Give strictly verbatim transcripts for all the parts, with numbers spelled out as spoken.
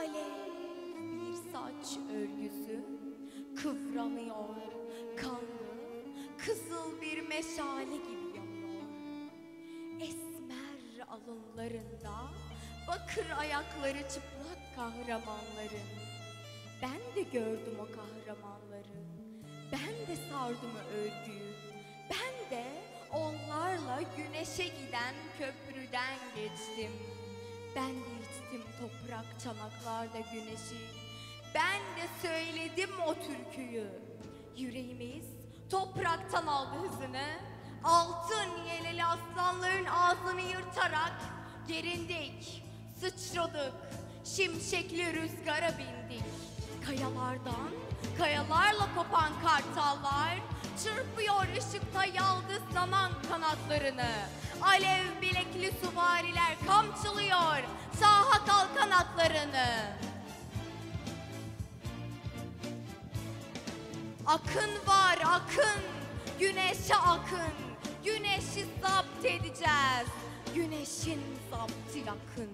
Alev bir saç örgüsü kıvranıyor, kanlı, kızıl bir meşale gibi yanıyor. Esmer alınlarında bakır ayakları çıplak kahramanların. Ben de gördüm o kahramanları, ben de sardım örgüyü, ben de onlarla güneşe giden köprüden geçtim. Ben de içtim toprak çanaklarda güneşi, ben de söyledim o türküyü. Yüreğimiz topraktan aldı hızını, altın yeleli aslanların ağzını yırtarak gerindik, sıçradık, şimşekli rüzgara bindik. Kayalardan, kayalarla kopan kartallar çırpıyor ışıkta yaldız zaman kanatlarını. Alev bilekli süvariler kamçılıyor saha kalkan atlarını. Akın var akın, güneşe akın, güneşi zapt edeceğiz, güneşin zaptı yakın.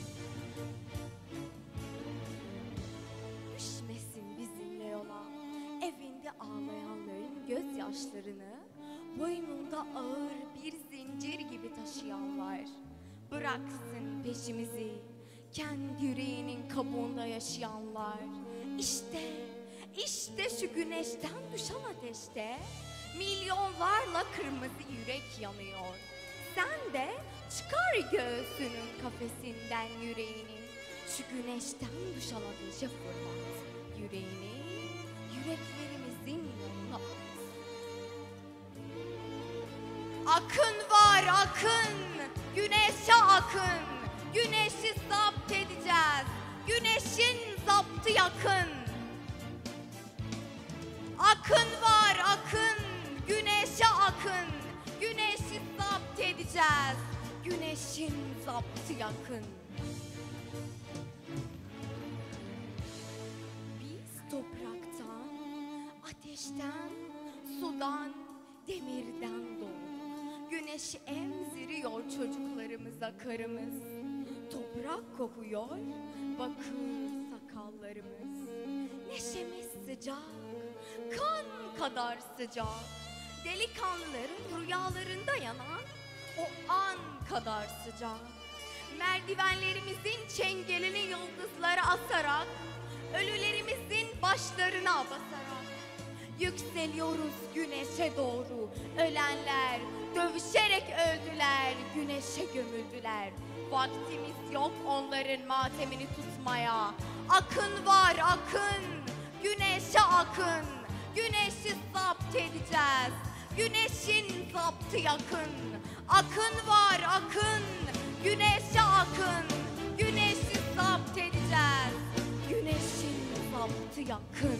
Düşmesin bizimle yola, evinde ağlayanların gözyaşlarını boynunda ağır bir zincir gibi taşıyanlar. Bıraksın peşimizi, kendi yüreğinin kabuğunda yaşayanlar. İşte, işte şu güneşten düşen ateşte milyonlarla kırmızı yürek yanıyor. Sen de çıkar göğsünün kafesinden yüreğini, şu güneşten düşen ateşe fırlat yüreğini, yüreklerimizin yoluna at. Akın var akın, güneşe akın, güneşi zapt edeceğiz, güneşin zaptı yakın. Akın var akın, güneşe akın, güneşi zapt edeceğiz, güneşin zaptı yakın. Biz topraktan, ateşten, sudan, demirden doğduk. Güneşi emziriyor çocuklarımıza karımız. Toprak kokuyor bakır sakallarımız. Neşemiz sıcak, kan kadar sıcak. Delikanlıların rüyalarında yanan o an kadar sıcak. Merdivenlerimizin çengelini yıldızlara asarak, ölülerimizin başlarına basarak yükseliyoruz güneşe doğru. Ölenler dövüşerek öldüler, güneşe gömüldüler. Vaktimiz yok onların matemini tutmaya. Akın var akın, güneşe akın, güneşi zapt edeceğiz, güneşin zaptı yakın. Akın var akın, güneşe akın, güneşi zapt edeceğiz, güneşin zaptı yakın.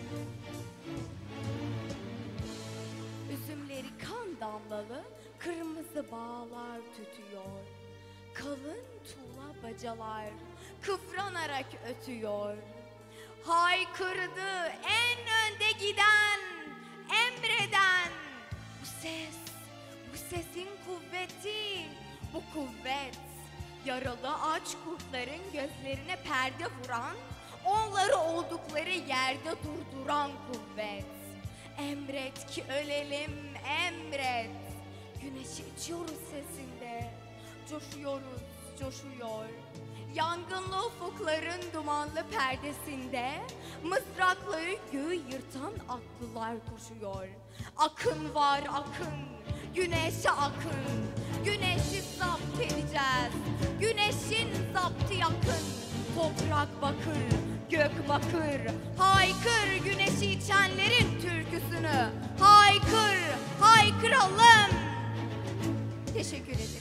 Üzümleri kan damlalı kırmızı bağlar tütüyor. Kalın tuğla bacalar kıvranarak ötüyor. Haykırdı en önde giden, emreden. Bu ses, bu sesin kuvveti, bu kuvvet. Yaralı aç kurtların gözlerine perde vuran, onları oldukları yerde durduran kuvvet. Emret ki ölelim, emret. Güneşi içiyoruz sesinde, coşuyoruz, coşuyor. Yangınlı ufukların dumanlı perdesinde mızrakları göğü yırtan atlılar koşuyor. Akın var akın, güneşe akın, güneşi zapt edeceğiz, güneşin zaptı yakın. Toprak bakır, gök bakır, haykır güneşi içenlerin türküsünü. Haykır, haykıralım. Teşekkür ederim.